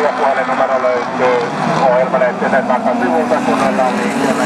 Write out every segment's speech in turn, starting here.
ja puhelinnumero löytyy ohjelmalehtisen takasivulta, kun ollaan liikkeellä.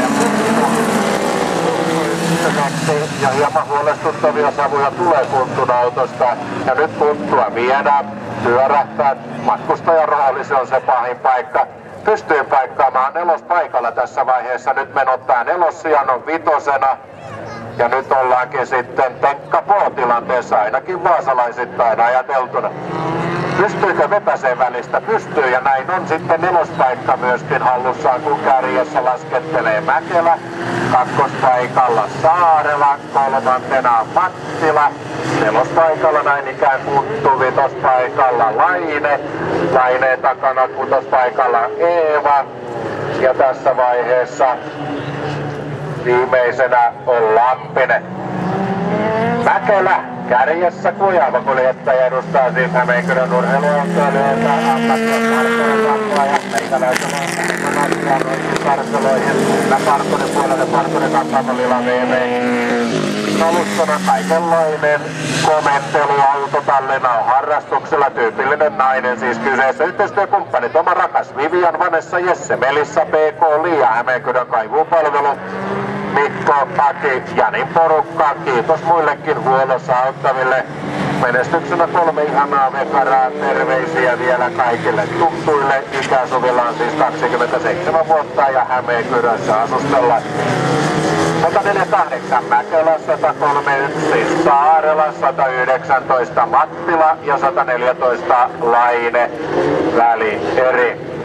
Ja hieman huolestuttavia savuja tulee Kuntun autosta. Ja nyt Kunttua viedään, pyörähtää. Matkustajan rooli, se on se pahin paikka. Pystyy paikkaamaan nelospaikalla tässä vaiheessa. Nyt menottaa nelossijan on vitosena. Ja nyt ollaankin sitten Tenkka P-tilanteessa, ainakin vaasalaisittain ajateltuna. Pystyykö vepäseen välistä? Pystyy, ja näin on sitten nelospaikka myöskin hallussaan, kun kärjessä laskettelee Mäkelä. Kakkospaikalla Saarela, kolmantena Mattila. Nelospaikalla näin ikään Kunttu, vitospaikalla Laine. Laineen takana kutospaikalla Eeva. Ja tässä vaiheessa viimeisenä on Lampinen. Mäkelä kärjessä Kujava kuljettaja edustaa siis Hämeenkyrön urheiluautoilijoita ammattilaisparkoilua ja meikäläisellä on parkoloihin. Parkonin puolelle Parkonin kamppaamolilla VV. Alustana kaikenlainen komentteluauto. Tallinna on harrastuksella tyypillinen nainen siis kyseessä. Yhteistyökumppanit oma rakas Vivian, Vanessa, Jesse, Melissa, PK, Liia, Hämeenkyrön kaivuupalvelu. Mikko, Paki, Janin porukka. Kiitos muillekin huollossa auttaville. Menestyksenä 3 ihanaa vekaraa. Terveisiä vielä kaikille tuttuille. Ikäsuvilla on siis 27 vuotta ja Hämeenkyrössä asustellaan. 148 Mäkelä, 131 Saarela, 119 Mattila ja 114 Laine väli eri.